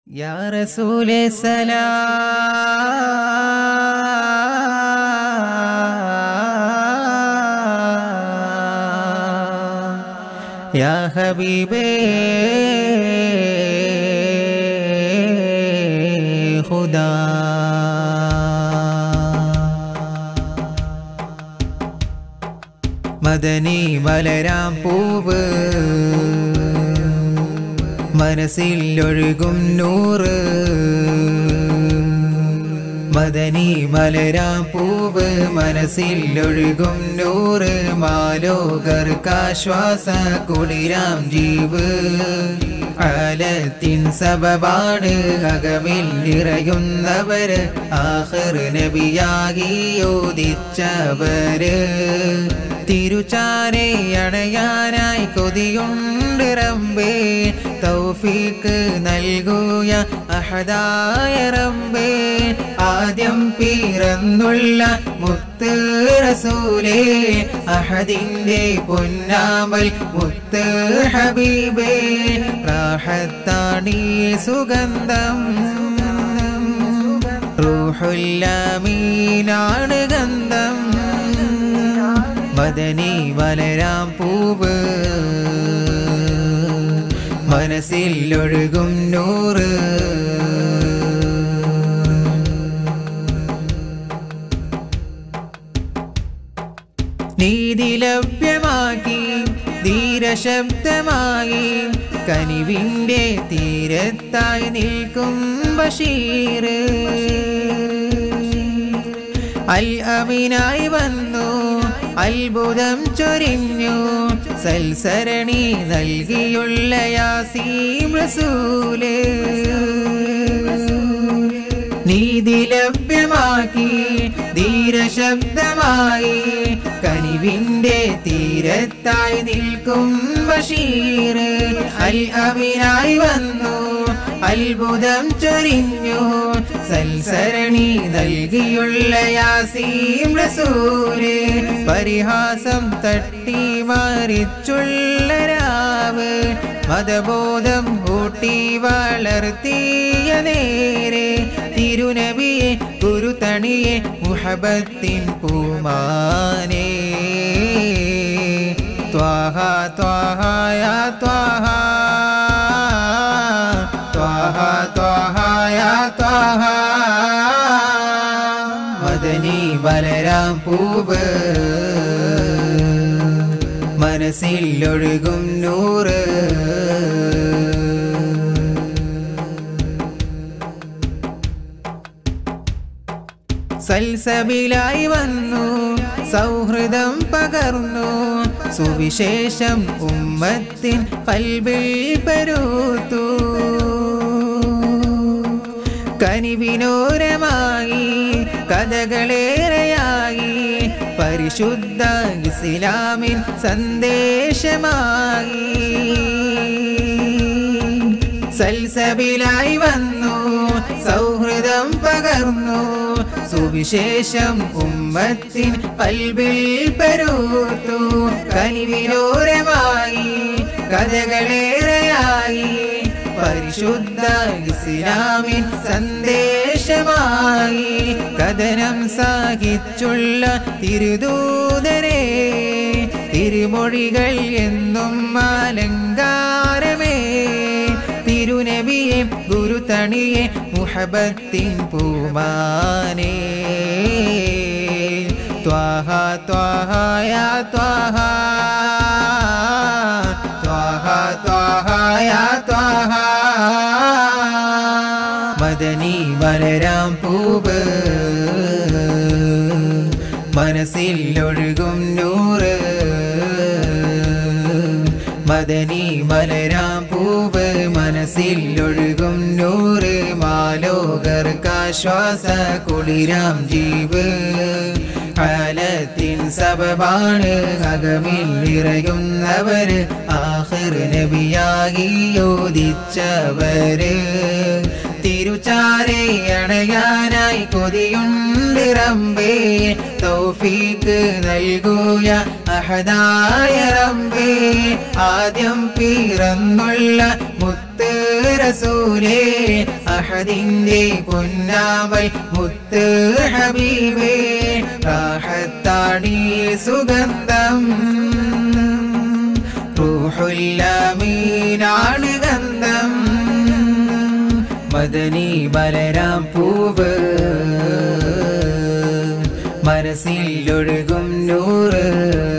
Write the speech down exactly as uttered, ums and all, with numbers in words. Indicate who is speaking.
Speaker 1: या रसूले सलाम या हबीबे खुदा മദനി മലരാം പൂവ് മനസ്സിൽ ഒഴുകും നൂറ് മദനി മലരാം പൂവ് മനസ്സിൽ ഒഴുകും നൂറ് മാലോകർക്കാശ്വാസ കുളിരാം ജീവ് ആലത്തിൻ സബബാണ് അകമിൽ നിറയുന്നവര് ആഖിർ നബിയായി യോദിച്ചവര് തിരുചാരെ അണയാനായി കൊതിയുണ്ട് റബ്ബേ തൗഫീഖ് നൽകുക അഹദായ റബ്ബേ ആദ്യം പിറന്നുള്ള മുത്ത് റസൂലേ അഹദിന്റെ പൊന്നാമൽ മുത്ത് ഹബീബേ റാഹത്താണീ സുഗന്ധം റൂഹുൽ അമീനാണ് ഗന്ധം മദനി മലരാം പൂവ് മനസ്സിൽ ഒഴുകും നൂറ് നീതി ലഭ്യമാക്കി ധീരശബ്ദമായി കനിവിൻ്റെ തീരത്തായി നിൽക്കും ബഷീർ അൽ അമീനായി വന്നു അത്ഭുതം ചൊരിഞ്ഞു സൽസരണി നൽകിയുള്ള യാസീൻ റസൂല് നീതി ലഭ്യമാക്കി ധീരശബ്ദമായി കനിവിൻ്റെ തീരത്തായി നിൽക്കും ബഷീർ അൽ അമീനായി വന്നു അത്ഭുതം ചൊരിഞ്ഞു സൽസരണി നൽകിയുള്ള യാസീൻ റസൂല് പരിഹാസം തട്ടി മറിച്ചുള്ള രാവ് മതബോധം ഊട്ടി വളർത്തിയ നേരെ തിരുനബിയെ ഗുരുതണിയെ മുഹബത്തിൻ പൂമാനേ ത്വാഹ ത്വാഹ യാ ത്വാഹ ത്വാഹ ത്വാഹ യാ ത്വാഹ മദനി മലരാം പൂവ് മനസ്സിൽ ഒഴുകും നൂറ് സൽസബിലായി വന്നു സൗഹൃദം പകർന്നു സുവിശേഷം ഉമ്മത്തിൻ ഖൽബിൽ പരൂത്തു കനിവിനോരമായി കഥകളേറെയായി പരിശുദ്ധ ഇസ്ലാമിൻ സന്ദേശമായി സൽസബിലായി വന്നു സൗഹൃദം പകർന്നു സുവിശേഷം ഉമ്മത്തിൻ ഖൽബിൽ പരൂത്തു കനിവിനോരമായി കഥകളേറെയായി പരിശുദ്ധ ഇസ്ലാമിൻ സന്ദേശമായി കഥനം സാഹിച്ചുള്ള തിരുദൂതരെ തിരുമൊഴികൾ എന്നും അലങ്കാരമേ തിരുനബിയെ ഗുരുതണിയെ മുഹബത്തിൻ പൂമാനേ ത്വാഹ ത്വാഹ യാ ത്വാഹ ത്വാഹ ത്വാഹ യാ ത്വാഹ മദനി മലരാം പൂവ് മനസ്സിൽ ഒഴുകും നൂറ് മദനി മലരാം പൂവ് മനസ്സിൽ ഒഴുകും നൂറ് മാലോകർക്കാശ്വാസ കുളിരാം ജീവ് ആലത്തിൻ സബബാണ് അകമിൽ നിറയുന്നവര് ആഖിർ നബിയായി യോദിച്ചവര് തിരുചാരെ അണയാനായി കൊതിയുണ്ട് റബ്ബേ തൗഫീഖ് നൽകുക അഹദായ റബ്ബേ ആദ്യം പിറന്നുള്ള മുത്ത് റസൂലേ അഹദിന്റെ പൊന്നാവൽ മുത്ത് ഹബീബേ റാഹത്താണി സുഗന്ധം റൂഹുൽ അമീനാണ് ഗന്ധം മദനി ബലരാം പൂവ് മനസ്സിൽ ഒഴുകും നൂറ്